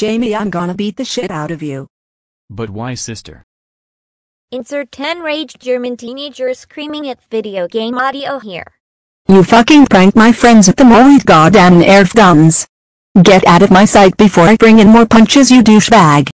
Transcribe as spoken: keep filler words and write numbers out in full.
Jamie, I'm gonna beat the shit out of you. But why, sister? Insert ten rage German teenagers screaming at video game audio here. You fucking pranked my friends at the mall with goddamn Nerf guns. Get out of my sight before I bring in more punches, you douchebag.